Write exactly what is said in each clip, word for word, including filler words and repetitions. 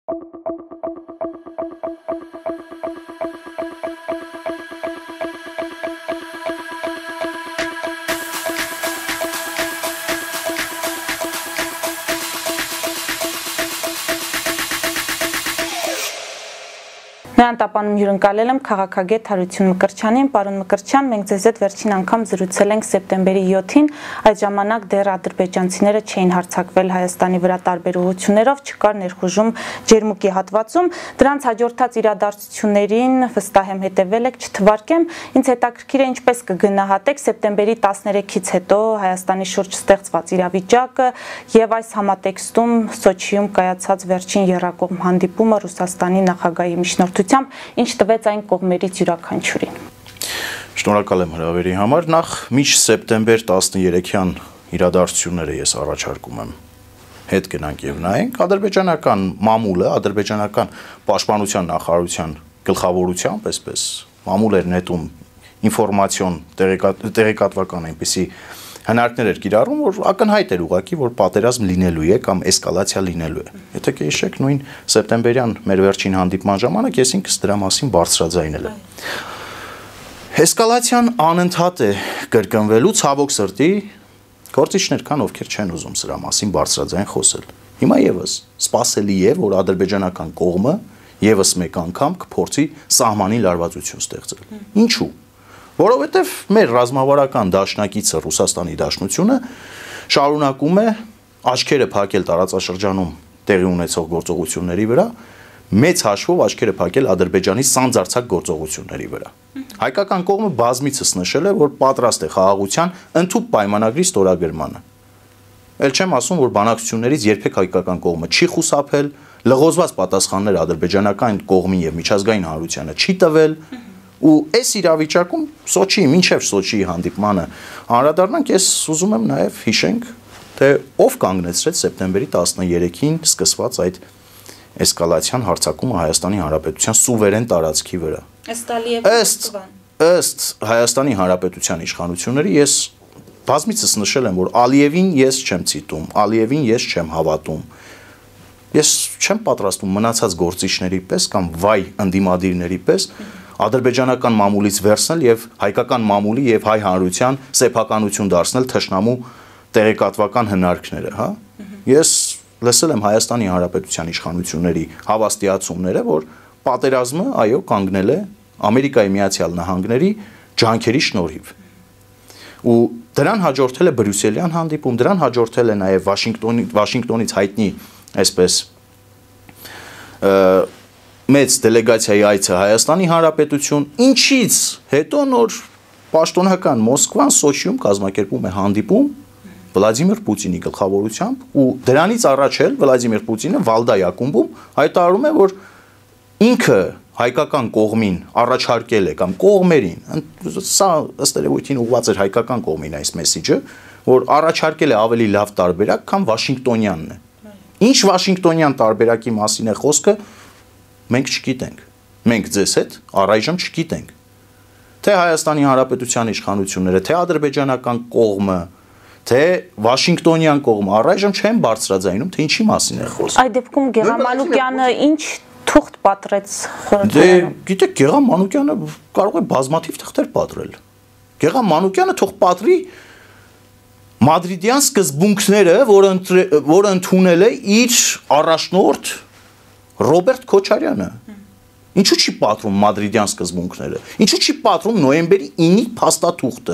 Նրան տապանում հյուրընկալել եմ քաղաքագետ Հարություն Մկրտչյանին, պարոն Մկրտչյան, մենք ձեզ հետ վերջին անգամ զրուցել ենք սեպտեմբերի յոթին, այդ ժամանակ դեռ ադրբեջանցիները չէին հարձակվել Հայաստանի վրա տարբեր ուղղություններով, չկար ներխուժում Ջերմուկի հատվածում, դրանց հաջորդած իրադարձություններին վստահ եմ հետևել եք, չթվարկեմ, ինձ հետաքրքիր է ինչպես կգնահատեք սեպտեմբերի տասներեքից հետո Հայաստանի շուրջ ստեղծված իրավիճակը եւ այս համատեքստում Սոչիում կայացած վերջին եռակողմ հանդիպումը Ռուսաստանի նախագահի միջնորդությամբ ինչ տվեց այն կողմերից յուրաքանչյուրին։ Շնորհակալ եմ հրավերի համար, նախ միջ սեպտեմբեր տասներեքյան իրադարձությունները ես առաջարկում եմ հետ գնանք եւ նայենք ադրբեջանական մամուլը, ադրբեջանական պաշտպանության նախարարության գլխավորությամբ, այսպես մամուլ էր նետում ինֆորմացիոն տեղեկատվական այնպիսի հնարքներ էր կիրառում, որ ակնհայտ էր ուղղակի, որ պատերազմ լինելու է կամ էսկալացիա լինելու է։ Եթե կհիշեք նույն սեպտեմբերյան մեր վերջին հանդիպման ժամանակ ես ինքս դրա մասին բարձրաձայնել եմ։ Էսկալացիան անընդհատ է կրկնվելու, ցավոք սրտի, գործիչներ կան, ովքեր չեն ուզում սրա մասին բարձրաձայն խոսել։ Հիմա եւս սպասելի է, որ ադրբեջանական կողմը եւս մեկ անգամ կփորձի սահմանի լարվածություն ստեղծել։ Ինչու՞։ Որովհետև մեր ռազմավարական դաշնակիցը Ռուսաստանի Դաշնությունը շարունակում է աչքերը փակել տարածաշրջանում տեղի ունեցող գործողությունների վրա, մեծ հաշվով աչքերը փակել Ադրբեջանի սանձարձակ գործողությունների վրա։ Հայկական կողմը բազմիցս նշել է, որ պատրաստ է խաղաղության ընդհանուր պայմանագրի ստորագրմանը։ Էլ չեմ ասում, որ բանակցություններից երբեք հայկական կողմը չի խուսափել, լղոզված պատասխաններ ադրբեջանական կողմին եւ միջազգային հանրությանը չի տվել։ Ու այս իրավիճակում Սոչիի, մինչև Սոչիի հանդիպմանը անդրադառնանք, ես ուզում եմ նաև հիշենք, թե ով կանգնեցրեց սեպտեմբերի տասներեքին սկսված այդ էսկալացիան հարձակումը Հայաստանի Հանրապետության սուվերեն տարածքի վրա։ Ըստ ըստ Հայաստանի Հանրապետության իշխանությունների ես բազմիցս նշել եմ, որ Ալիևին ես չեմ ցիտում, Ալիևին ես չեմ հավատում։ Ես չեմ պատրաստում մնացած գործիչների պես կամ վայ ընդդիմադիրների պես ադրբեջանական մամուլից վերցնել եւ հայկական մամուլի եւ հայ հանրության սեփականություն դարձնել թշնամու տեղեկատվական հնարքները, հա։ Ես լսել եմ Հայաստանի Հանրապետության իշխանությունների հավաստիացումները, որ պատերազմը, այո, կանգնել է Ամերիկայի Միացյալ Նահանգների ջանքերի շնորհիվ։ Ու դրան հաջորդել է Բրյուսելյան հանդիպում, դրան հաջորդել է նաեւ Վաշինգտոնի Վաշինգտոնից հայտնի, այսպես մեծ դելեգացիայի այցը Հայաստանի Հանրապետություն, ինչից հետո նոր պաշտոնական Մոսկվան Սոչիում կազմակերպում է հանդիպում Վլադիմիր Պուտինի գլխավորությամբ ու դրանից առաջ էլ Վլադիմիր Պուտինը Վալդայի ակումբում հայտարարում է, որ ինքը հայկական կողմին առաջարկել է կամ կողմերին, սա ըստ երևույթին ուղղված էր հայկական կողմին այս մեսիջը, որ առաջարկել է ավելի լավ տարբերակ, քան Վաշինգտոնյանն է։ Ինչ Վաշինգտոնյան տարբերակի մասին է խոսքը, մենք չգիտենք, մենք ձեզ հետ առայժմ չգիտենք, թե Հայաստանի Հանրապետության իշխանությունները, թե ադրբեջանական կողմը, թե Վաշինգտոնյան կողմը առայժմ չեն բարձրաձայնում, թե ինչի մասին է խոսքը։ Այդ դեպքում Գեղամ Մանուկյանը ինչ թուղթ պատրեց խորհրդարանում։ Դե գիտեք, Գեղամ Մանուկյանը կարող է բազմաթիվ թղթեր պատրել։ Գեղամ Մանուկյանը թող պատրի մադրիդյան սկզբունքները, որ ընդունել է իր առաջնորդ Ռոբերտ Քոչարյանը, ինչու չի պատրում մադրիդյան սկզբունքները, ինչու չի պատրում նոյեմբերի ինի փաստաթուղթը,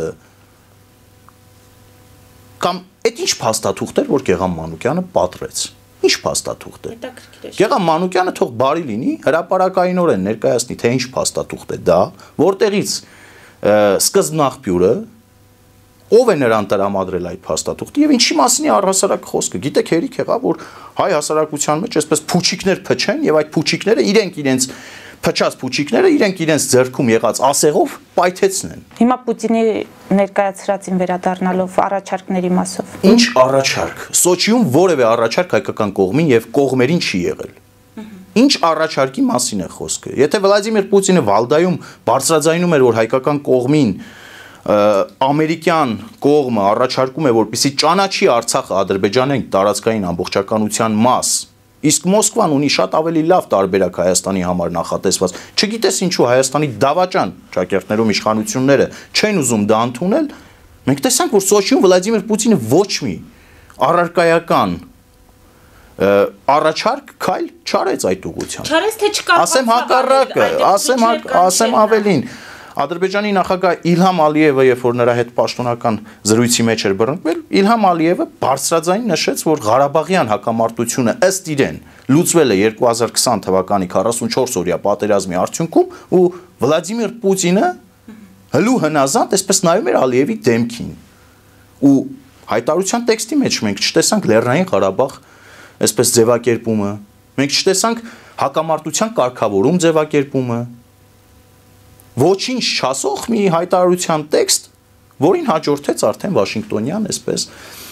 կամ այդ ինչ փաստաթուղթ էր, որ Գեղամ Մանուկյանը պատրեց, ինչ փաստաթուղթ է։ Գեղամ Մանուկյանը թող բարի լինի, հրապարակայինորեն ներկայացնի, թե ինչ փաստաթուղթ է դա, որտեղից սկզբնաղբյուրը, ով է նրան տրամադրել այդ փաստաթուղթը եւ ինչի մասին է առհասարակ խոսքը։ Գիտեք, հերիք եղավ, որ հայ հասարակության մեջ այսպես փուչիկներ փչեն եւ այդ փուչիկները իրենք իրենց փչած փուչիկները իրենք իրենց ձեռքում եղած ասեղով պայթեցնեն։ Հիմա Պուտինի ներկայացրածին վերադառնալով առաջարկների մասով։ Ինչ առաջարկ։ Սոչիում որևէ առաջարկ հայկական կողմին եւ կողմերին չի եղել։ Ինչ առաջարկի մասին է խոսքը։ Եթե Վլադիմիր Պուտինը Վալդայում բարձրաձայնում էր, որ հայկական կողմին ամերիկյան կողմը առաջարկում է, որպեսզի ճանաչի Արցախը Ադրբեջանային տարածքային ամբողջականության մաս, Իսկ Մոսկվան ունի շատ ավելի լավ տարբերակ Հայաստանի համար նախատեսված։ Չգիտես ինչու Հայաստանի դավաճան ճակերտներում իշխանությունները չեն ուզում դա ընդունել։ Մենք տեսանք, որ Սոչիում Վլադիմիր Պուտինը ոչ մի առարկայական առաջարկ քայլ չարեց այդ ուղղությամբ։ Չարեց թե չկարողացավ։ Ասեմ հակառակը, ասեմ ասեմ ավելին։ Ադրբեջանի նախագահ Իլհամ Ալիևը, երբ որ նրա հետ պաշտոնական զրույցի մեջ էր բռնկվել, Իլհամ Ալիևը բարձրաձայն նշեց, որ Ղարաբաղյան հակամարտությունը ըստ իրեն լուծվել է երկու հազար քսան թվականի քառասունչորս օրյա պատերազմի արդյունքում ու Վլադիմիր Պուտինը հլու հնազանդ այսպես նայում էր Ալիևի դեմքին։ Ու հայտարարության տեքստի մեջ մենք չտեսանք Լեռնային Ղարաբաղ այսպես ձևակերպումը, մենք չտեսանք հակամարտության կարգավորում ձևակերպումը, ոչինչ չասող մի հայտարարության տեքստ, որին հաջորդեց արդեն Վաշինգտոնյան, այսպես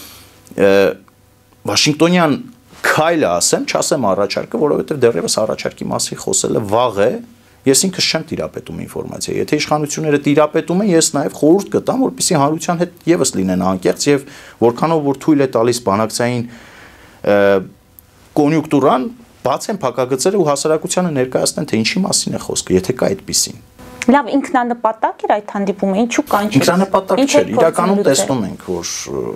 Վաշինգտոնյան քայլը ասեմ, չասեմ առաջարկը, որովհետև դեռևս առաջարկի մասին խոսելը վաղ է, ես ինքս չեմ տիրապետում ինֆորմացիա, եթե իշխանությունները տիրապետում են, ես նաև խորհուրդ կտամ, որպեսզի հանրության հետ եւս լինեն անկեղծ եւ որքանով որ թույլ է տալիս բանակցային կոնյուկտուրան բացեն փակագծերը ու հասարակությանը ներկայացնեն, թե ինչի մասին է խոսքը, եթե կա այդպիսին։ Լավ, ինքնանպատակ էր այդ հանդիպումը, ինչու կանչել։ Ինքնանպատակ չէր, իրականում տեսնում ենք, որ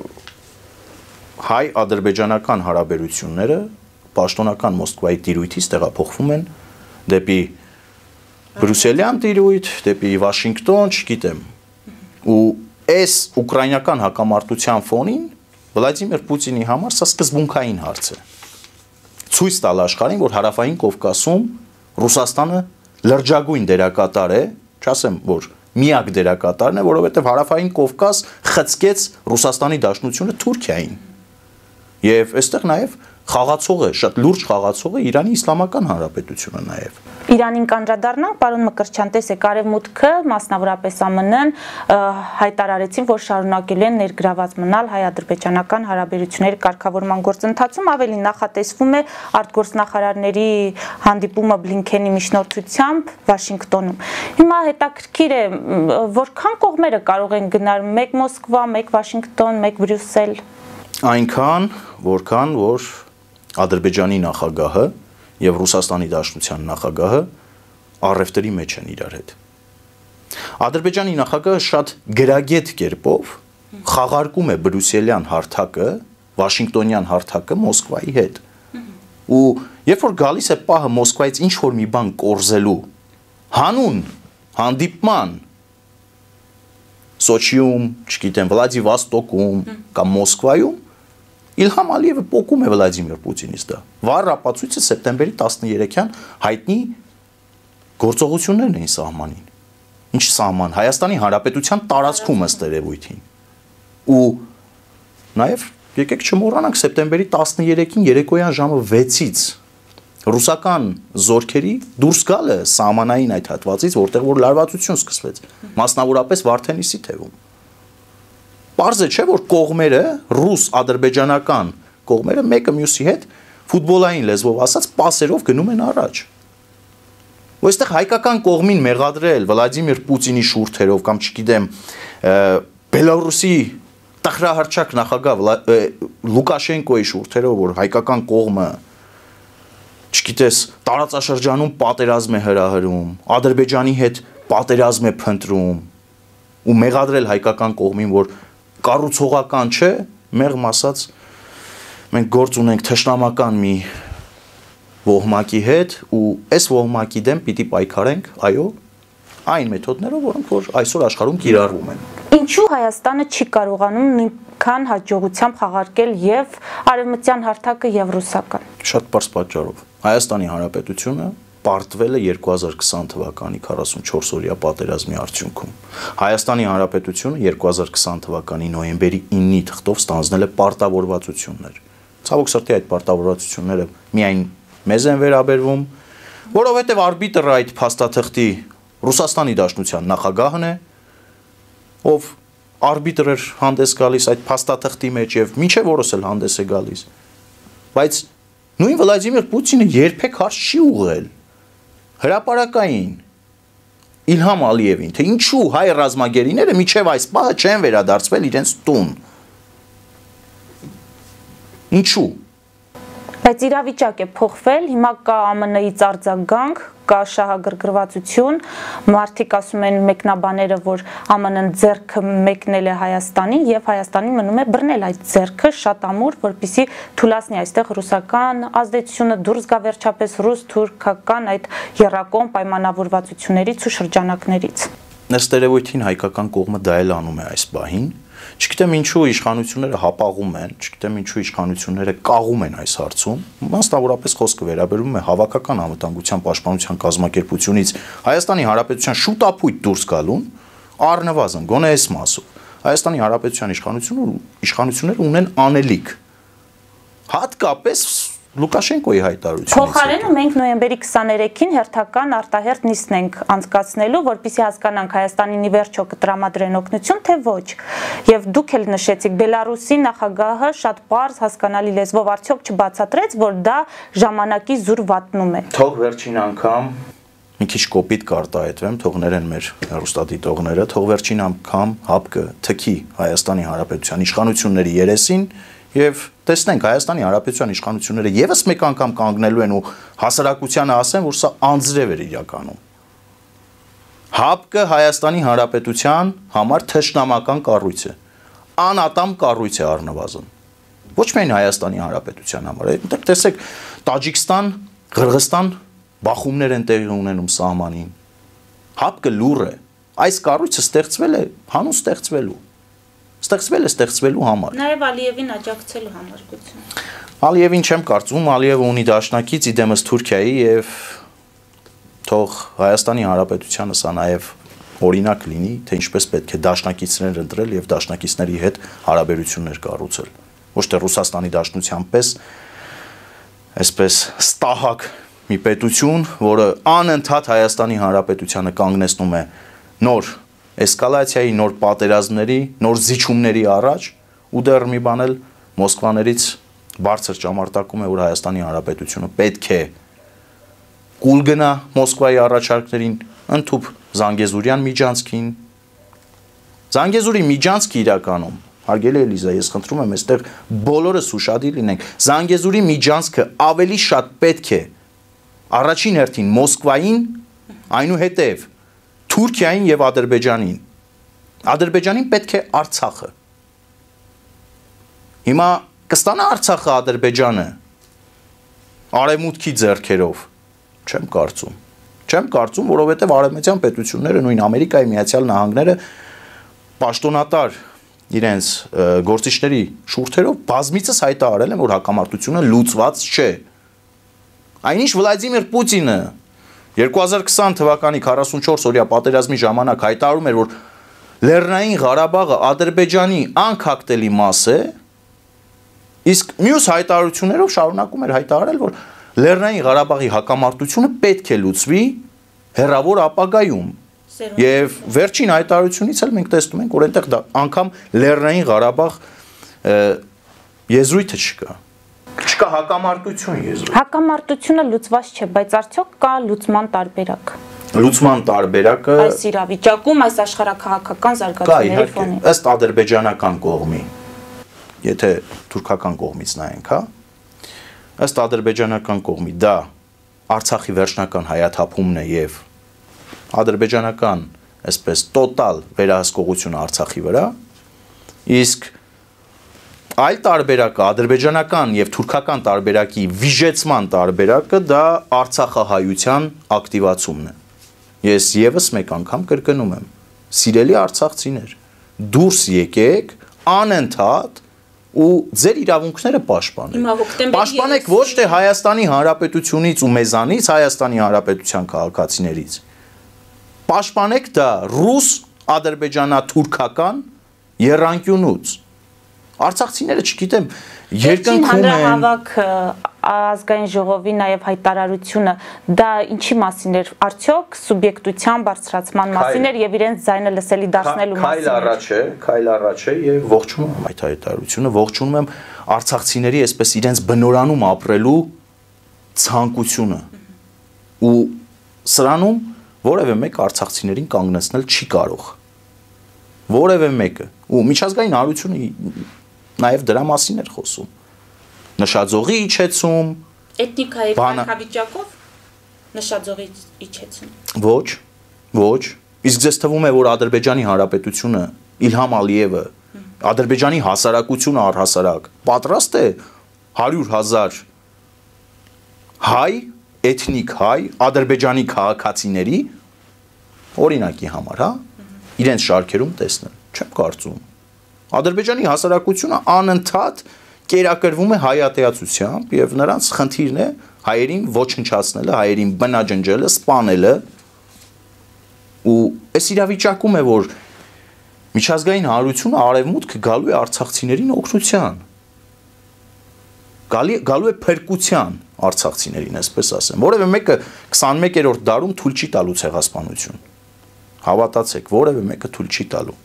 հայ-ադրբեջանական հարաբերությունները պաշտոնական Մոսկվայի տիրույթից տեղափոխվում են դեպի բրյուսելյան տիրույթ, դեպի Վաշինգտոն, չգիտեմ։ Ու այս ուկրաինական հակամարտության ֆոնին Վլադիմիր Պուտինի համար սա սկզբունքային հարց է։ Ցույց տալ աշխարհին, որ հարավային Կովկասում Ռուսաստանը լրջագույն դերակատար է, չասեմ, որ միակ դերակատարն է, որովհետև հարավային Կովկաս խցկեց Ռուսաստանի Դաշնությունը Թուրքիային։ Եվ այստեղ նաև խաղացողը, շատ լուրջ խաղացողը Իրանի Իսլամական Հանրապետությունը նաև։ Իրանին կանդրադառնանք, պարոն Մկրտչյան, տեսեք, Արևմուտքը, մասնավորապես ԱՄՆ-ն հայտարարեցին, որ շարունակելու են ներգրաված մնալ հայ-ադրբեջանական հարաբերությունների կարգավորման գործընթացում, ավելի նախատեսվում է արտգործնախարարների հանդիպումը Բլինքենի միջնորդությամբ Վաշինգտոնում։ Հիմա հետաքրքիր է, որքան կողմերը կարող են գնալ, մեկ Մոսկվա, մեկ Վաշինգտոն, մեկ Բրյուսել։ Այնքան, որքան որ Ադրբեջանի նախագահը եւ Ռուսաստանի Դաշնության նախագահը առևտրի մեջ են իրար հետ։ Ադրբեջանի նախագահը շատ գրագետ կերպով խաղարկում է բրյուսելյան հարթակը, Վաշինգտոնյան հարթակը Մոսկվայի հետ։ Ու երբ որ գալիս է պահը Մոսկվայից ինչ որ մի բան կորզելու, հանուն հանդիպման Սոչիում, չգիտեմ, Վլադիվոստոկում կամ Մոսկվայում Իլհամ Ալիևը պոկում է Վլադիմիր Պուտինից դա։ Վառ ապացույցը սեպտեմբերի տասներեքյան հայտնի գործողություններն էին սահմանին։ Ինչ սահման, Հայաստանի Հանրապետության տարածքում ըստ երևույթին։ Ու նաև եկեք չմոռանանք սեպտեմբերի տասներեքին երեկոյան ժամը վեցից ռուսական զորքերի դուրս գալը սահմանային այդ հատվածից, որտեղ որ լարվածություն սկսվեց, մասնավորապես Վարդենիսի թևում։ Պարզ է, չէ, որ կողմերը, ռուս-ադրբեջանական կողմերը մեկը մյուսի հետ ֆուտբոլային լեզվով ասած պասերով գնում են առաջ։ Ու այստեղ հայկական կողմին մեղադրել Վլադիմիր Պուտինի շուրթերով կամ չգիտեմ Բելարուսի տխրահարճակ նախագահ Լուկաշենկոյի շուրթերով, որ հայկական կողմը չգիտես տարածաշրջանում պատերազմ է հրահրում, Ադրբեջանի հետ պատերազմ է փնտրում ու մեղադրել հայկական կողմին, որ կառուցողական չէ, մեղմ ասած մենք գործ ունենք թշնամական մի ոհմակի հետ ու այս ոհմակի դեմ պիտի պայքարենք, այո, այն մեթոդներով, որոնք որ այսօր աշխարհում կիրառվում են։ Ինչու Հայաստանը չի կարողանում նույնքան հաջողությամբ խաղարկել եւ արևմտյան հարթակը եւ ռուսական։ Շատ པարզ պատճառով։ Հայաստանի Հանրապետությունը պարտվել է երկու հազար քսան թվականի քառասունչորս օրյա պատերազմի արդյունքում։ Հայաստանի Հանրապետությունը երկու հազար քսան թվականի նոյեմբերի իննի թղթով ստանձնել է պարտավորվածություններ։ Ցավոք սրտի այդ պարտավորվածությունները միայն մեզ են վերաբերվում, որովհետև արբիտրը այդ փաստաթղթի Ռուսաստանի Դաշնության նախագահն է, ով արբիտր էր հանդես գալիս այդ փաստաթղթի մեջ եւ մինչեւ որս էլ հանդես է գալիս։ Բայց նույն Վլադիմիր Պուտինը երբեք հարց չի ուղղել հրապարակային Իլհամ Ալիևին, թե ինչու հայ ռազմագերիները մինչեւ այս պահը չեն վերադարձվել իրենց տուն։ Ինչու։ Բայց իրավիճակ է փոխվել, հիմա կա ԱՄՆ -ից արձագանք, կա շահագրգռվածություն, մարդիկ ասում են մեկնաբաները, որ ԱՄՆ-ն ձեռքը մեկնել է Հայաստանին եւ Հայաստանին մնում է բռնել այդ ձեռքը շատ ամուր, որպեսզի թուլացնի այստեղ ռուսական ազդեցությունը, դուրս գա վերջապես ռուս-թուրքական այդ եռակողմ պայմանավորվածություններից ու շրջանակներից։ Ըստ երևույթին հայկական կողմը դա էլ անում է այս պահին։ Չգիտեմ ինչու իշխանությունները հապաղում են, չգիտեմ ինչու իշխանությունները կաղում են այս հարցում։ Մասնավորապես խոսքը վերաբերում է հավաքական անվտանգության պաշտպանության կազմակերպությունից Հայաստանի Հանրապետության շուտապույտ դուրս գալուն, առնվազն գոնե այս մասով Հայաստանի Հանրապետության իշխանությունը իշխանությունները ունեն անելիք։ Հատկապես Լուկաշենկոյի հայտարարությունից։ Փոխարենը մենք նոյեմբերի քսաներեքին հերթական արտահերթ նիստն ենք անցկացնելու, որպեսզի հասկանանք Հայաստանին ի վերջո կտրամադրեն օգնություն, թե ոչ։ Եվ դուք էլ նշեցիք, Բելարուսի նախագահը շատ պարզ հասկանալի լեզվով արդյոք չբացատրեց, որ դա ժամանակի զուր վատնում է։ Թող վերջին անգամ մի քիչ կոպիտ կարտահայտվեմ, թող ներեն մեր հեռուստադիտողները, թող վերջին անգամ հապկը թքի Հայաստանի Հանրապետության իշխանությունների երեսին եւ տեսնենք Հայաստանի Հանրապետության իշխանությունները եւս մեկ անգամ կանգնելու են ու հասարակությանը ասեն, որ սա անձրև էր իրականում։ Հապկը Հայաստանի Հանրապետության համար թշնամական կառույց է, անատամ կառույց է առնվազն։ Ոչ միայն Հայաստանի Հանրապետության համար, այնտեղ տեսեք Տաջիկստան, Ղրղստան բախումներ են տեղի ունենում սահմանին։ Հապկը լուր է։ Այս կառույցը ստեղծվել է հանուն ստեղծվելու։ Ստեղծվել է ստեղծվելու համար։ Նաև Ալիևին աջակցելու համար գուցե։ Ալիևին չեմ կարծում, Ալիևը ունի դաշնակից իդեմս Թուրքիայի եւ թող Հայաստանի Հանրապետությանը սա նաև օրինակ լինի, թե ինչպես պետք է դաշնակիցներ ընտրել եւ դաշնակիցների հետ հարաբերություններ կառուցել։ Ոչ թե Ռուսաստանի Դաշնության պես այսպես ստահակ մի պետություն, որը անընդհատ Հայաստանի Հանրապետությանը կանգնեցնում է նոր էսկալացիայի, նոր պատերազմների, նոր զիջումների առաջ ու դեռ մի բան էլ Մոսկվաներից բարձր ճամարտակում է, որ Հայաստանի Հանրապետությունը պետք է կուլ գնա Մոսկվայի առաջարկներին, ընդཐུպ Զանգեզուրյան միջանցքին։ Զանգեզուրի միջանցքը իրականում, հարգելի Էլիզա, ես խնդրում եմ, այստեղ բոլորս ուշադիր լինենք, Զանգեզուրի միջանցքը ավելի շատ պետք է առաջին հերթին Մոսկվային, այնուհետև Թուրքիային եւ Ադրբեջանին։ Ադրբեջանին պետք է Արցախը։ Հիմա կստանա Արցախը Ադրբեջանը արևմուտքի ձեռքերով։ Չեմ կարծում։ Չեմ կարծում, որովհետեւ արևմտյան պետությունները, նույն Ամերիկայի Միացյալ Նահանգները պաշտոնատար իրենց գործիչների շուրթերով բազմիցս հայտարարել են, որ հակամարտությունը լուծված չէ։ Այնինչ Վլադիմիր Պուտինը երկու հազար քսան թվականի քառասունչորս օրյա պատերազմի ժամանակ հայտարարում էր, որ Լեռնային Ղարաբաղը Ադրբեջանի անկախտելի մաս է, իսկ մյուս հայտարարություններով շարունակում էր հայտարարել, որ Լեռնային Ղարաբաղի հակամարտությունը պետք է լուծվի հեռավոր ապագայում։ Եվ վերջին հայտարարությունից էլ մենք տեսնում ենք, որ այնտեղ անգամ Լեռնային Ղարաբաղ եզրույթը չկա։ Չկա հակամարտություն եզրույթ։ Հակամարտությունը լուծված չէ, բայց արդյոք կա լուծման տարբերակ։ Լուծման տարբերակը այս իրավիճակում, այս աշխարհակահաղական զարգացումների ֆոնին։ Ըստ ադրբեջանական կողմի, եթե թուրքական կողմից նայենք, հա, ըստ ադրբեջանական կողմի դա Արցախի վերջնական հայաթափումն է եւ ադրբեջանական, այսպես տոտալ վերահսկողությունը Արցախի վրա, իսկ այլ տարբերակը ադրբեջանական եւ թուրքական տարբերակի վիժեցման տարբերակը դա արցախահայության ակտիվացումն է։ Ես եւս մեկ անգամ կրկնում եմ, սիրելի արցախցիներ, դուրս եկեք անընդհատ ու ձեր իրավունքները պաշտպանեք։ Պաշտպանեք ոչ թե Հայաստանի Հանրապետությունից ու մեզանից, Հայաստանի Հանրապետության քաղաքացիներից։ Պաշտպանեք դա ռուս, ադրբեջանա-թուրքական եռանկյունուց։ Արցախցիները չգիտեմ, երկնքում են հանրահավաք ազգային ժողովի նաև հայտարարությունը դա ինչի մասին էր, արդյոք սուբյեկտության բարձրացման մասին էր եւ իրենց ձայնը լսելի դարձնելու մասին։ Քայլ առաջ է, քայլ առաջ է եւ ողջունում եմ այդ հայտարարությունը, ողջունում եմ արցախցիների այսպես իրենց բնորանում ապրելու ցանկությունը։ Ու սրանում որևէ մեկ արցախցիներին կանգնեցնել չի կարող։ Որևէ մեկը։ Ու միջազգային հանրությունը նաև դրա մասին էր խոսում։ նշաձողի իջեցում, էթնիկայի կարգավիճակով նշաձողի իջեցում։ Ոչ, ոչ։ Իսկ ձեզ թվում է, որ Ադրբեջանի Հանրապետությունը, Իլհամ Ալիևը, Ադրբեջանի հասարակությունը առհասարակ պատրաստ է հարյուր հազար հայ, էթնիկ հայ, Ադրբեջանի քաղաքացիների օրինակի համար, հա, իրենց շարքերում տեսնել, չեմ կարծում։ Ադրբեջանի հասարակությունը անընդհատ կերակրվում է հայատեացությամբ եւ նրանց խնդիրն է հայերին ոչնչացնելը, հայերին բնաջնջելը, սպանելը, ու այս իրավիճակում է, որ միջազգային հանրությունը արևմուտքը գալու է արցախցիներին օգնության, գալի, գալու է փրկության արցախցիներին, այսպես ասեմ, որևէ մեկը քսանմեկերորդ դարում թույլ չի տալու ցեղասպանություն, հավատացեք, որևէ մեկը թույլ չի տալու։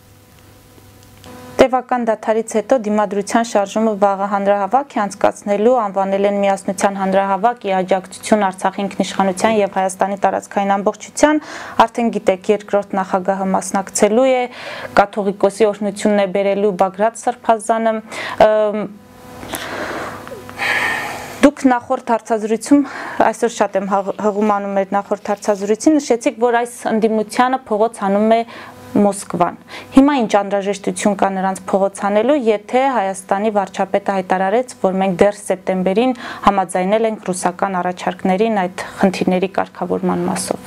Տևական դադարից հետո դիմադրության շարժումը վաղը հանրահավաք է անցկացնելու, անվանել են Միասնության հանրահավաք ի աջակցություն Արցախի ինքնիշխանության եւ Հայաստանի տարածքային ամբողջության, արդեն գիտեք, երկրորդ նախագահը մասնակցելու է, կաթողիկոսի օրհնությունն է բերելու Բագրատ Սրբազանը։ Դուք նախորդ հարցազրույցում, այսօր շատ եմ հղումանում մեր նախորդ հարցազրույցին, նշեցիք, որ այս ընդդիմությանը փողոց հանում է Մոսկվան։ Հիմա ինչ անհրաժեշտություն կա նրանց փողոց հանելու, եթե Հայաստանի վարչապետը հայտարարեց, որ մենք դեռ սեպտեմբերին համաձայնել ենք ռուսական առաջարկներին այդ խնդիրների կարգավորման մասով։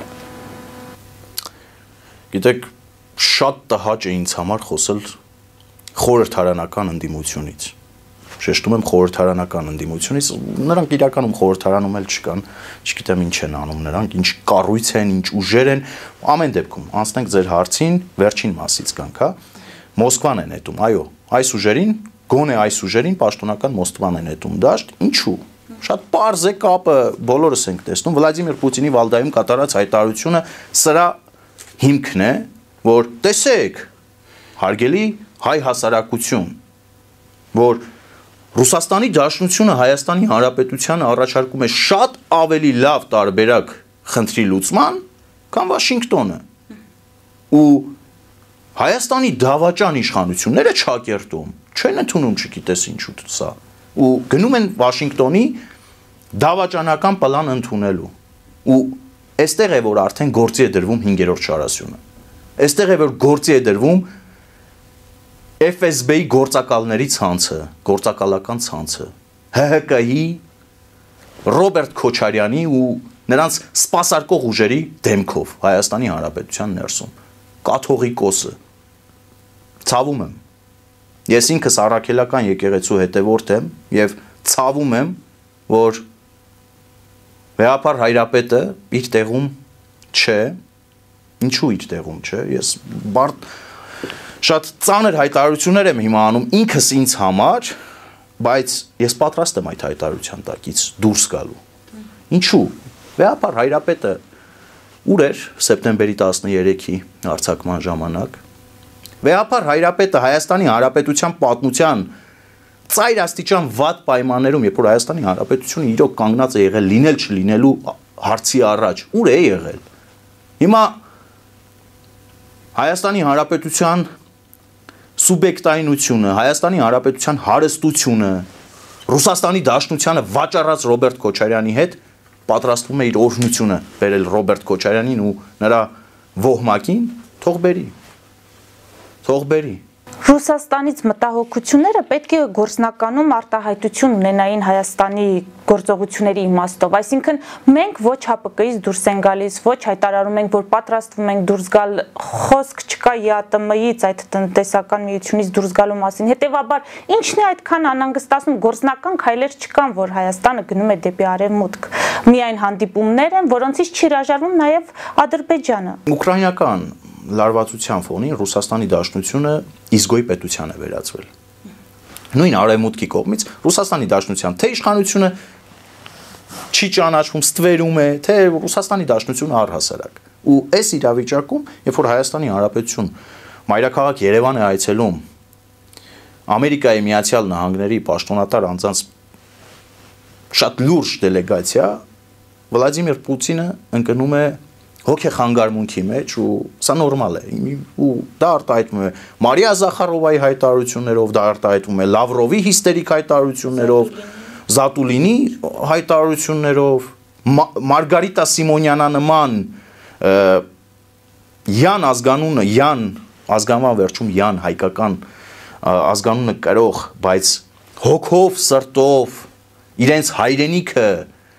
Գիտեք, շատ տհաճ է ինձ համար խոսել խորհրդարանական ընդդիմությունից։ Շեշտում եմ խորհրդարանական ընդդիմությունից, նրանք իրականում խորհրդարանում էլ չկան, չգիտեմ ինչ են անում նրանք, ինչ կառույց են, ինչ ուժեր են, ամեն դեպքում անցնենք ձեր հարցին, վերջին մասից կանք, հա, Մոսկվան է նետում, այո, այս ուժերին, գոնե այս ուժերին պաշտոնական Մոսկվան է նետում դաշտ, ինչու։ Շատ պարզ է կապը, բոլորս ենք տեսնում, Վլադիմիր Պուտինի Վալդայում կատարած հայտարարությունը սրա հիմքն է, որ տեսեք, հարգելի հայ հասարակություն, որ Ռուսաստանի Դաշնությունը Հայաստանի Հանրապետությանը առաջարկում է շատ ավելի լավ տարբերակ խնդրի լուծման, քան Վաշինգտոնը։ Ու Հայաստանի դավաճան իշխանությունները Չակերտում չեն ընդունում, չգիտես ինչու սա։ Ու գնում են Վաշինգտոնի դավաճանական պլան ընդունելու։ Ու այստեղ է, որ արդեն գործի է դրվում հինգերորդ շարասյունը։ Այստեղ է, որ գործի է դրվում Էֆ Էս Բի-ի գործակալների ցանցը, գործակալական ցանցը, Հ Հ Կի Ռոբերտ Քոչարյանի ու նրանց սպասարկող ուժերի դեմքով Հայաստանի Հանրապետության ներսում, կաթողիկոսը, ցավում եմ, ես ինքս առաքելական եկեղեցու հետևորդ եմ և ցավում եմ, որ վեհապար Հայրապետը իր տեղում չէ, ինչու իր տեղում չէ, ես բարդ Շատ ծանր հայտարարություններ եմ հիմա անում ինքս ինձ համար, բայց ես պատրաստ եմ այդ հայտարարության տակից դուրս գալու։ Ինչու։ Վեհապար Հայրապետը ուր էր սեպտեմբերի տասներեքի հարձակման ժամանակ։ Վեհապար Հայրապետը Հայաստանի Հանրապետության պատմության ծայր աստիճան վատ պայմաններում, երբ որ Հայաստանի Հանրապետությունը իրոք կանգնած է եղել լինել չլինելու հարցի առաջ, ուր է եղել։ Հիմա Հայաստանի Հանրապետության սուբյեկտայնությունը, Հայաստանի Հանրապետության հարստությունը, Ռուսաստանի Դաշնությանը վաճառած Ռոբերտ Քոչարյանի հետ պատրաստվում է իր օրհնությունը բերել Ռոբերտ Քոչարյանին ու նրա ոհմակին, թող բերի, թող բերի։ Ռուսաստանից մտահոգությունները պետք է գործնականում արտահայտություն ունենային Հայաստանի գործողությունների իմաստով, այսինքն մենք ոչ Հ Պ Կից դուրս են գալիս, ոչ հայտարարում ենք, որ պատրաստվում ենք դուրս գալ, խոսք չկա Յ Տ Մ-ից, այդ տնտեսական միությունից դուրս գալու մասին, հետևաբար ինչն է այդքան անհանգստացնում, գործնական քայլեր չկան, որ Հայաստանը գնում է դեպի արևմուտք, միայն հանդիպումներ են, որոնցից չի հրաժարվում նաև Ադրբեջանը։ Ուկրաինական լարվածության ֆոնին Ռուսաստանի Դաշնությունը Իզգոյ պետության է վերածվել։ Նույն արևմուտքի կողմից Ռուսաստանի Դաշնության թե իշխանությունը չի ճանաչվում, ստվերում է, թե Ռուսաստանի Դաշնությունը առհասարակ։ Ու այս իրավիճակում, երբ որ Հայաստանի Հանրապետություն մայրաքաղաք Երևան է այցելում Ամերիկայի Միացյալ Նահանգների պաշտոնատար անձանց շատ լուրջ դելեգացիա, Վլադիմիր Պուտինը ընկնում է հոգեխանգարմունքի մեջ ու սա նորմալ է ու դա արտահայտվում է Մարիա Զախարովայի հայտարարություններով, դա արտահայտվում է Լավրովի հիստերիկ հայտարարություններով, Զատուլինի հայտարարություններով, Մարգարիտա Սիմոնյանը նման Յան ազգանունը, Յան ազգանվան վերջում Յան հայկական ազգանունը կրող, բայց հոգով, սրտով իրենց հայրենիքը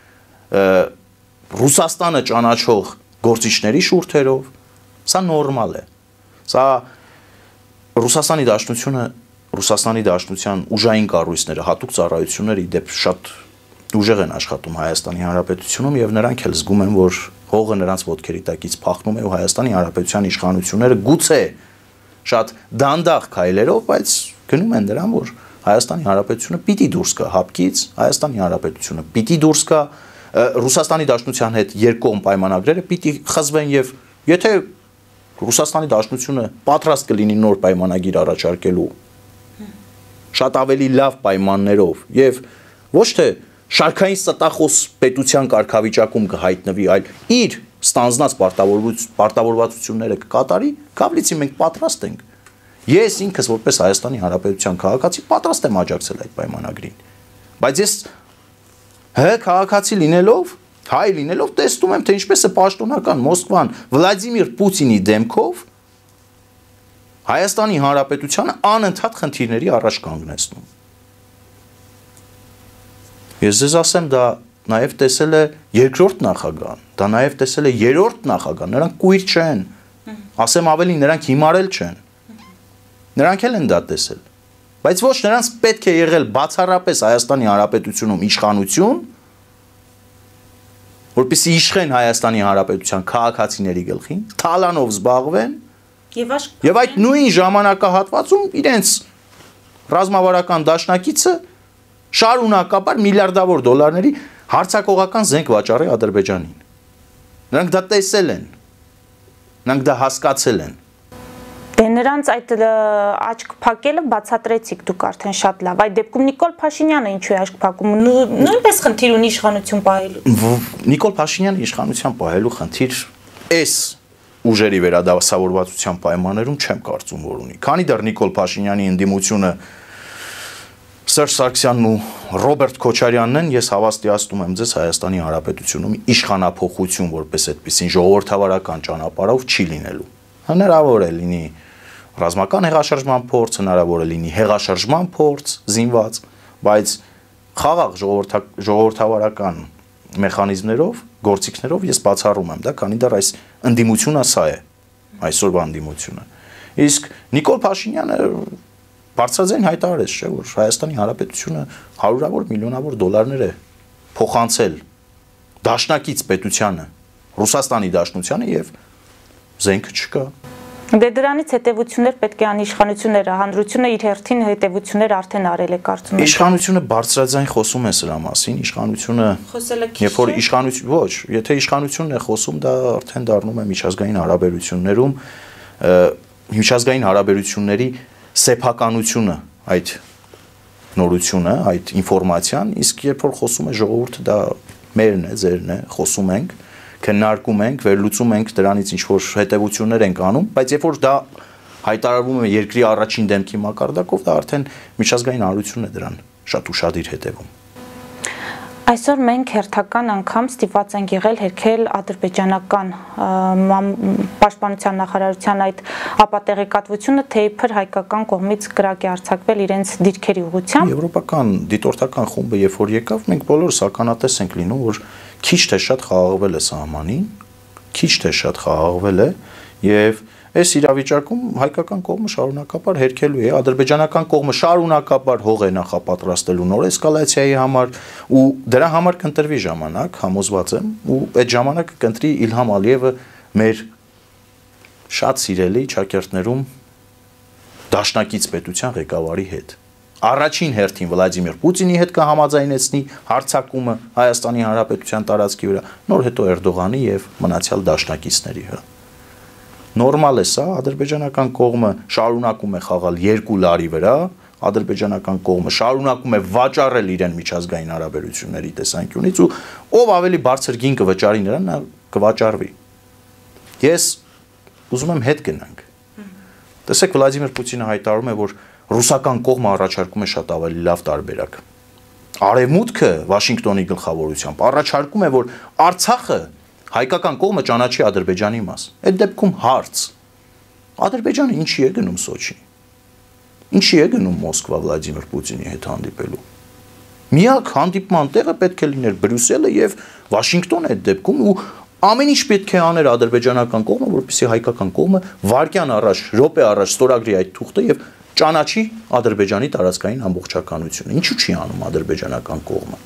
Ռուսաստանը ճանաչող գործիչների շուրթերով, սա նորմալ է։ Սա Ռուսաստանի Դաշնությունը, Ռուսաստանի Դաշնության ուժային կառույցները, հատուկ ծառայությունները իդեպ շատ ուժեղ են աշխատում Հայաստանի Հանրապետությունում եւ նրանք էլ զգում են, որ հողը նրանց ոտքերի տակից փախնում է ու Հայաստանի Հանրապետության իշխանությունները գուցե շատ դանդաղ քայլերով, բայց գնում են դրան, որ Հայաստանի Հանրապետությունը պիտի դուրս գա հապկից, Հայաստանի Հանրապետությունը պիտի դուրս գա Ռուսաստանի Դաշնության հետ երկկողմ պայմանագրերը պիտի խզվեն եւ եթե Ռուսաստանի Դաշնությունը պատրաստ կլինի նոր պայմանագիր առաջարկելու շատ ավելի լավ պայմաններով եւ ոչ թե շարքային ստախոս պետության կարգավիճակում կհայտնվի, այլ իր ստանձնած պարտավորվածությունները կկատարի, կապլիցի մենք պատրաստ ենք։ Ես ինքս որպես Հայաստանի Հանրապետության քաղաքացի պատրաստ եմ աջակցել այդ պայմանագրին։ Բայց ես հ քաղաքացի լինելով, հայ լինելով տեսնում եմ, թե ինչպես է պաշտոնական Մոսկվան Վլադիմիր Պուտինի դեմքով Հայաստանի Հանրապետությանը անընդհատ խնդիրների առաջ կանգնեցնում։ Ես ձեզ ասեմ, դա նաև տեսել է երկրորդ նախագահան, դա նաև տեսել է երրորդ նախագահան, նրանք կույր չեն, ասեմ ավելի, նրանք հիմարել չեն, նրանք էլ են դա տեսել, բայց ոչ նրանց պետք է եղել բացառապես Հայաստանի Հանրապետությունում իշխանություն, որպեսզի իշխեն Հայաստանի Հանրապետության քաղաքացիների գլխին, թալանով զբաղվեն եւ այդ նույն ժամանակահատվածում իրենց ռազմավարական դաշնակիցը շարունակաբար միլիարդավոր դոլարների հարցակողական զենք վաճառի Ադրբեջանին։ Նրանք դա տեսել են, նրանք դա հասկացել են։ Դե նրանց այդ աչք փակելը բացատրեցիք դուք արդեն շատ լավ։ Այդ դեպքում Նիկոլ Փաշինյանը ինչու է աչք փակում, նույնպես խնդիր ունի իշխանություն պահելու։ Նիկոլ Փաշինյանը իշխանության պահելու խնդիր էս ուժերի վերադասավորվածության պայմաններում չեմ կարծում, որ ունի։ Քանի դեռ Նիկոլ Փաշինյանի ընդդիմությունը Սերժ Սարգսյանն ու Ռոբերտ Քոչարյանն են, ես հավաստիացնում եմ ձեզ Հայաստանի Հանրապետությունում իշխանափոխություն որպես այդպիսին ժողովրդավարական ճանապարհով չի լինելու։ Հնարավոր է լինի ռազմական հեղաշրջման փորձ, հնարավոր է լինի հեղաշրջման փորձ, զինված, բայց խաղաղ ժողովրդավարական մեխանիզմներով, գործիքներով ես բացառում եմ դա, քանի դեռ այս ընդդիմությունը սա է, այսօրվա ընդդիմությունը։ Իսկ Նիկոլ Փաշինյանը բարձրաձայն հայտարարեց, չէ՞, որ Հայաստանի Հանրապետությունը հարյուրավոր միլիոնավոր դոլարներ է փոխանցել դաշնակից պետությանը, Ռուսաստանի Դաշնությանը եւ զենքը չկա։ Դե դրանից հետևություններ պետք է անի իշխանությունները, հանրությունը իր հերթին հետևություններ արդեն արել է, կարծում եմ։ Իշխանությունը բարձրաձայն խոսում է սրա մասին, իշխանությունը երբ որ իշխանություն, ոչ, եթե իշխանությունն է խոսում, դա արդեն դառնում է միջազգային հարաբերություններում, միջազգային հարաբերությունների սեփականությունը, այդ նորությունը, այդ ինֆորմացիան, իսկ երբ որ խոսում է ժողովուրդը, դա մերն է, ձերն է, խոսում ենք, քննարկում ենք, վերլուծում ենք դրանից ինչ որ հետևություններ ենք անում, բայց երբ որ դա հայտարարվում է երկրի առաջին դեմքի մակարդակով, դա արդեն միջազգային հանրությունն է դրան շատ ուշադիր հետևում։ Այսօր մենք հերթական անգամ ստիպված ենք եղել հերքել ադրբեջանական պաշտպանության նախարարության այդ ապատեղեկատվությունը, թե իբր հայկական կողմից կրակ է արձակվել իրենց դիրքերի ուղղությամբ։ Եվրոպական դիտորդական խումբը երբ որ եկավ, մենք բոլորս ականատես ենք լինում, որ քիչ թե շատ խաղաղվել է սահմանին, քիչ թե շատ խաղաղվել է եւ այս իրավիճակում հայկական կողմը շարունակաբար հերքելու է, ադրբեջանական կողմը շարունակաբար հող է նախապատրաստելու նոր էսկալացիայի համար ու դրա համար կընտրվի ժամանակ, համոզված եմ, ու այդ ժամանակը կընտրի Իլհամ Ալիևը մեր շատ սիրելի ճակերտներում դաշնակից պետության ղեկավարի հետ։ Առաջին հերթին Վլադիմիր Պուտինի հետ կհամաձայնեցնի հարձակումը Հայաստանի Հանրապետության տարածքի վրա, նոր հետո Էրդողանի եւ մնացյալ դաշնակիցների վրա։ Նորմալ է սա, ադրբեջանական կողմը շարունակում է խաղալ երկու լարի վրա, ադրբեջանական կողմը շարունակում է վաճառել իրեն միջազգային հարաբերությունների տեսանկյունից ու ով ավելի բարձր գին կվճարի նրան, նա կվաճառվի։ Ես ուզում եմ հետ գնանք։ Տեսեք, Վլադիմիր Պուտինը հայտարարում է, որ ռուսական կողմը առաջարկում է շատ ավելի լավ տարբերակ։ Արևմուտքը Վաշինգտոնի գլխավորությամբ առաջարկում է, որ Արցախը հայկական կողմը ճանաչի Ադրբեջանի մաս։ Այդ դեպքում հարց. Ադրբեջանը ինչի է գնում Սոչի։ Ինչի է գնում Մոսկվա Վլադիմիր Պուտինի հետ հանդիպելու։ Միակ հանդիպման տեղը պետք է լիներ Բրյուսելը եւ Վաշինգտոնը այդ դեպքում ու ամեն ինչ պետք է աներ ադրբեջանական կողմը, որպեսզի հայկական կողմը վարկյան առաջ, րոպե առաջ ստորագրի այդ թուղթը եւ ճանաչի Ադրբեջանի տարածքային ամբողջականությունը։ Ինչու չի անում ադրբեջանական կողմը։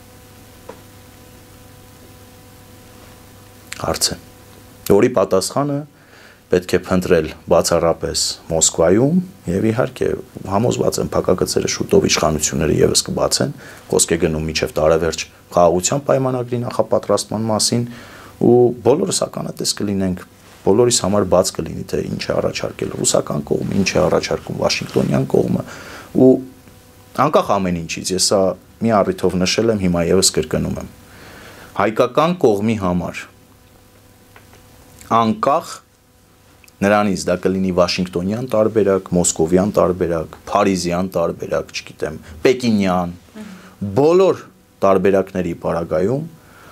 Հարցը, որի պատասխանը պետք է փնտրել բացառապես Մոսկվայում եւ իհարկե համոզված եմ փակագծերը շուտով իշխանությունները եւս կբացեն, խոսք է գնում միջև տարեվերջ խաղաղության պայմանագրի նախապատրաստման մասին ու բոլորս ականատես կլինենք, բոլորիս համար բաց կլինի թե ինչ է առաջարկել ռուսական կողմը, ինչ է առաջարկում Վաշինգտոնյան կողմը ու անկախ ամեն ինչից ես սա մի առիթով նշել եմ, հիմա եւս կրկնում եմ։ Հայկական կողմի համար անկախ նրանից դա կլինի Վաշինգտոնյան տարբերակ, Մոսկովյան տարբերակ, Փարիզյան տարբերակ, չգիտեմ, Պեկինյան, բոլոր տարբերակների պարագայում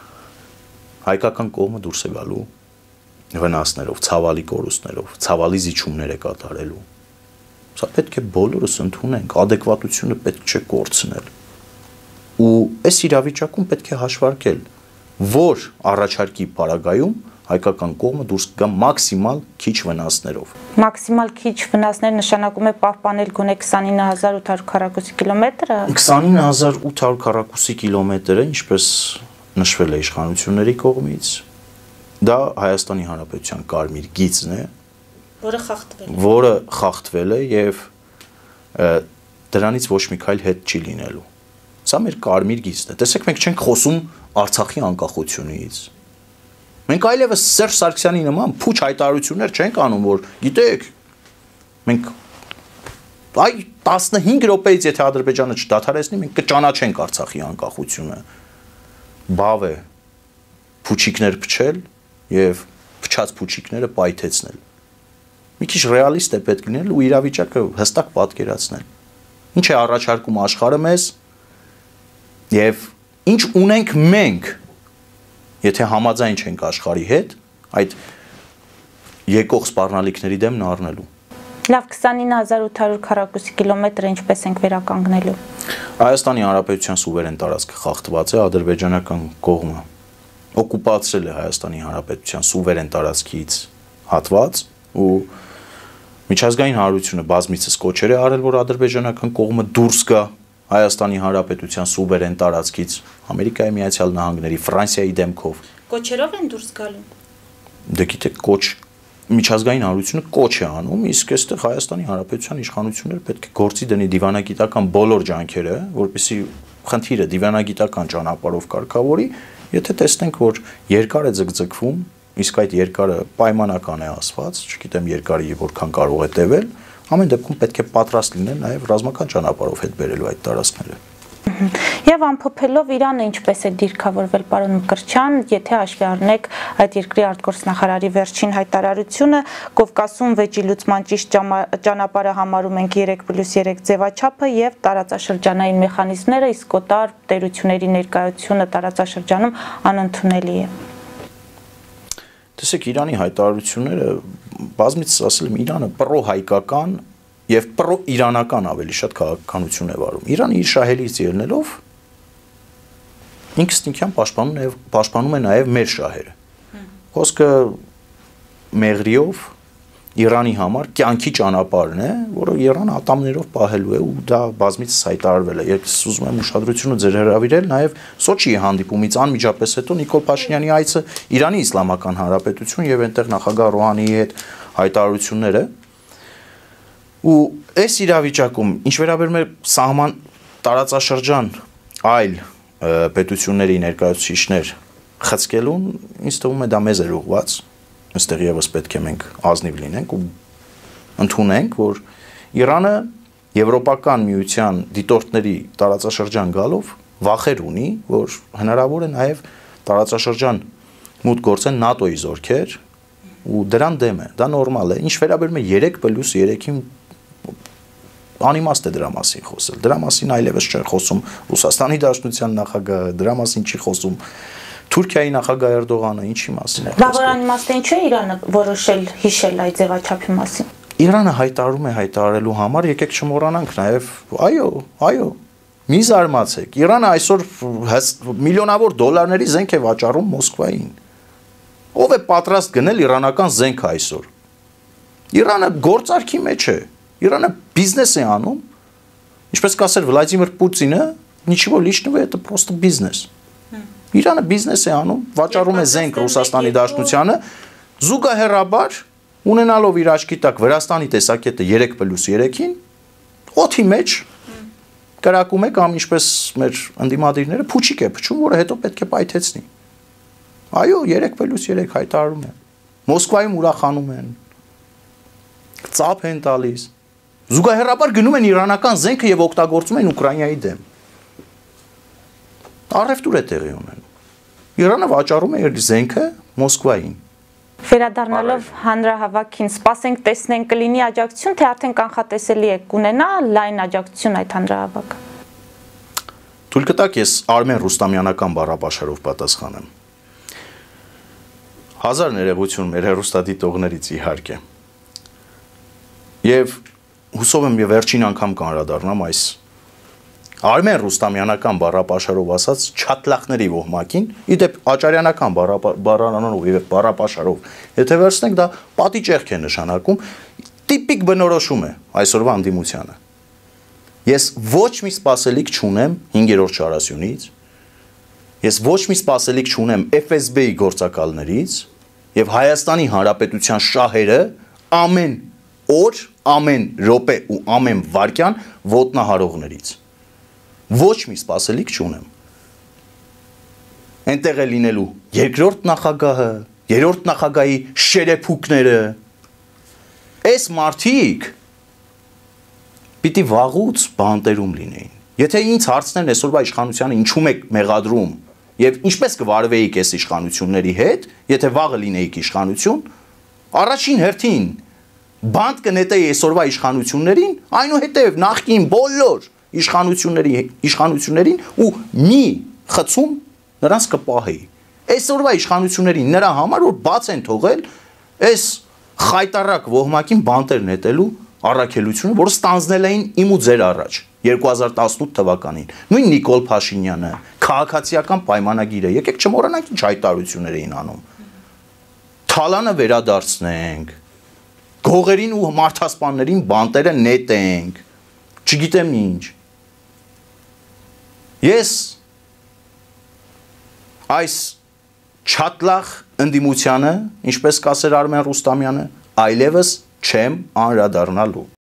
հայկական կողմը դուրս է գալու վնասներով, ցավալի կորուստներով, ցավալի զիջումներ է կատարելու։ Սա պետք է բոլորս ընդունենք, adekvatությունը պետք չէ կորցնել։ Ու այս իրավիճակում պետք է հաշվարկել, որ առաջարկի պարագայում հայկական կողմը դուրս կգա մաքսիմալ քիչ վնասներով։ Մաքսիմալ քիչ վնասներ նշանակում է պահպանել գոնե քսանինը հազար ութ հարյուր քառակուսի կիլոմետրը։ քսանինը հազար ութ հարյուր քառակուսի կիլոմետրը, ինչպես նշվել է իշխանությունների կողմից, դա Հայաստանի Հանրապետության կարմիր գիծն է, որը խախտվել է։ Որը խախտվել է եւ դրանից ոչ մի քայլ հետ չի լինելու։ Սա մեր կարմիր գիծն է։ Տեսեք, մենք չենք խոսում Արցախի անկախությունից։ Մենք այլևս Սերժ Սարգսյանի նման փուչ հայտարարություններ չենք անում, որ գիտեք, մենք այ տասնհինգ րոպեից եթե Ադրբեջանը չդադարեցնի, մենք կճանաչենք Արցախի անկախությունը։ Բավ է փուչիկներ փչել եւ փչած փուչիկները պայթեցնել։ Մի քիչ ռեալիստ է պետք լինել ու իրավիճակը հստակ պատկերացնել։ Ինչ է առաջարկում աշխարհը մեզ եւ ինչ ունենք մենք, եթե համաձայն չենք աշխարհի հետ, այդ եկող սպառնալիքների դեմն առնելու։ Լավ, քսանինը հազար ութ հարյուր քառակուսի կիլոմետրը ինչպես ենք վերականգնելու։ Հայաստանի Հանրապետության սուվերեն տարածքը խախտված է, ադրբեջանական կողմը օկուպացրել է Հայաստանի Հանրապետության սուվերեն տարածքից հատված ու միջազգային հանրությունը բազմիցս կոչեր է արել, որ ադրբեջանական կողմը դուրս գա Հայաստանի Հանրապետության սուվերեն տարածքից, Ամերիկայի Միացյալ Նահանգների, Ֆրանսիայի դեմքով։ Կոչերով են դուրս գալու։ Դե գիտեք, կոչ միջազգային հանրությունը կոչ է անում, իսկ այստեղ Հայաստանի Հանրապետության իշխանությունները պետք է գործի դնի դիվանագիտական բոլոր ջանքերը, որպեսզի խնդիրը դիվանագիտական ճանապարհով կարգավորի, եթե տեսնենք, որ երկար է ձգձգվում, իսկ այդ երկարը պայմանական է ասված, չգիտեմ երկարի որքան կարող է տևել, ամեն դեպքում պետք է պատրաստ լինել նաև ռազմական ճանապարհով հետ բերելու այդ տարածքները։ Եվ ամփոփելով Իրանը ինչպես է դիրքավորվել պարոն Մկրտչյան, եթե հաշվի առնեք այդ երկրի արտգործնախարարի վերջին հայտարարությունը, Կովկասում վեճի լուծման ճիշտ ճանապարհը համարում ենք երեք պլյուս երեք ձևաչափը եւ տարածաշրջանային մեխանիզմները, իսկ օտար տերությունների ներկայությունը տարածաշրջանում անընդունելի է։ Տեսեք, Իրանի հայտարարությունները բազմիցս ասել եմ, Իրանը պրո-հայկական եւ պրո-իրանական ավելի շատ քաղաքականություն է վարում։ Իրանը իր շահերից ելնելով ինքնստինքյան պաշտպանում է պաշտպանում է նաեւ մեր շահերը։ Խոսքը մեղրիով Իրանի համար կյանքի ճանապարհն է, որը Իրանը ատամներով պահելու է ու դա բազմիցս հայտարարվել է։ Ես ուզում եմ ուշադրությունը ձեր հրավիրել նաեւ Սոչիի հանդիպումից անմիջապես հետո Նիկոլ Փաշինյանի այցը Իրանի Իսլամական Հանրապետություն եւ այնտեղ նախագահ Ռոհանիի հետ հայտարարությունները ու այս իրավիճակում ինչ վերաբերում է սահման տարածաշրջան այլ պետությունների ներկայացուցիչներ խցկելուն, ինձ թվում է դա մեզ է ուղղված, այստեղ եւս պետք է մենք ազնիվ լինենք ու ընդունենք, որ Իրանը Եվրոպական միության դիտորդների տարածաշրջան գալով վախեր ունի, որ հնարավոր է նաեւ տարածաշրջան մուտք գործեն ՆԱՏՕ-ի զորքեր ու դրան դեմ է, դա նորմալ է։ Ինչ վերաբերում է երեք պլյուս երեքին անիմաստ է դրա մասին խոսել։ Դրա մասին այլևս չէ խոսում Ռուսաստանի Դաշնության նախագահը, դրա մասին չի խոսում Թուրքիայի նախագահ Էրդողանը, ինչի մասին է խոսքը։ Բա որ անիմաստ է, ինչու է Իրանը որոշել հիշել այդ ձևաչափի մասին։ Իրանը հայտարարում է հայտարարելու համար, եկեք չմոռանանք նաև, այո, այո, մի զարմացեք, Իրանը այսօր միլիոնավոր դոլարների զենք է վաճառում Մոսկվային։ Ով է պատրաստ գնել իրանական զենքը այսօր։ Իրանը գործարքի մեջ է, Իրանը բիզնես է անում, ինչպես կասեր Վլադիմիր Պուտինը, նичего личного, это просто бизнес։ Իրանը բիզնես է անում, վաճառում է զենք Ռուսաստանի Դաշնությանը, զուգահեռաբար ունենալով իր աչքի տակ Վրաստանի տեսակետը երեք պլյուս երեքին, օդի մեջ կրակում է կամ ինչպես մեր ընդդիմադիրները փուչիկ է փչում, որը հետո պետք է պայթեցնի։ Այո, երեք պլյուս երեք հայտարարում են։ Մոսկվայում ուրախանում են։ Ծափ են տալիս։ Զուգահեռաբար գնում են իրանական զենքը եւ օգտագործում են Ուկրաինայի դեմ։ Առևտուր է տեղի ունենում։ Իրանը վաճառում է իր զենքը Մոսկվային։ Վերադառնալով հանրահավաքին, սպասենք տեսնենք կլինի աջակցություն, թե արդեն կանխատեսելի է կունենա լայն աջակցություն այդ հանրահավաքը։ Թույլ կտաք ես Արմեն Ռուստամյանական բառապաշարով պատասխանեմ։ Հազար ներողություն մեր հեռուստադիտողներից իհարկե։ Եվ հուսով եմ եւ վերջին անգամ կանրադառնամ այս Արմեն Ռուստամյանական բառապաշարով ասած չատլախների ոհմակին, իդեպ աճարյանական բառարանով եւ բառապաշարով, եթե վերցնենք դա պատի ճեղք է նշանակում, տիպիկ բնորոշում է այսօրվա անդիմությանը։ Ես ոչ մի սպասելիք չունեմ հինգերորդ շարասյունից, ես ոչ մի սպասելիք չունեմ Էֆ Էս Բի-ի գործակալներից եւ Հայաստանի Հանրապետության շահերը ամեն օր, ամեն րոպե ու ամեն վայրկյան ոտնահարողներից։ Ոչ մի սպասելիք չունեմ։ Այնտեղ է լինելու երկրորդ նախագահը, երրորդ նախագահի շերեփուկները։ Այս մարդիկ պիտի վաղուց բանտերում լինեին։ Եթե ինձ հարցնեն այսօրվա իշխանությանը ինչու եք մեղադրում եւ ինչպես կվարվեիք այս իշխանությունների հետ, եթե վաղը լինեիք իշխանություն, առաջին հերթին բանտ կնետեի այսօրվա իշխանություններին, այնուհետև նախկին բոլոր իշխանությունների իշխանություններին ու մի խցում նրանց կպահեի։ Այսօրվա իշխանություններին նրա համար որ բաց են թողել այս խայտարակ ոհմակին բանտեր նետելու առաքելությունը, որը ստանձնել էին իմ ու ձեր առաջ երկու հազար տասնութ թվականին։ Նույն Նիկոլ Փաշինյանը, քաղաքացիական պայմանագիրը, եկեք չմոռանանք ինչ հայտարարություններ էին անում։ Թալանը վերադարձնենք, գողերին ու մարդասպաններին բանտերը նետենք, չգիտեմ ինչ։ Ես այս չատլախ ընդդիմությանը, ինչպես կասեր Արմեն Ռուստամյանը, այլևս չեմ անդրադառնալու։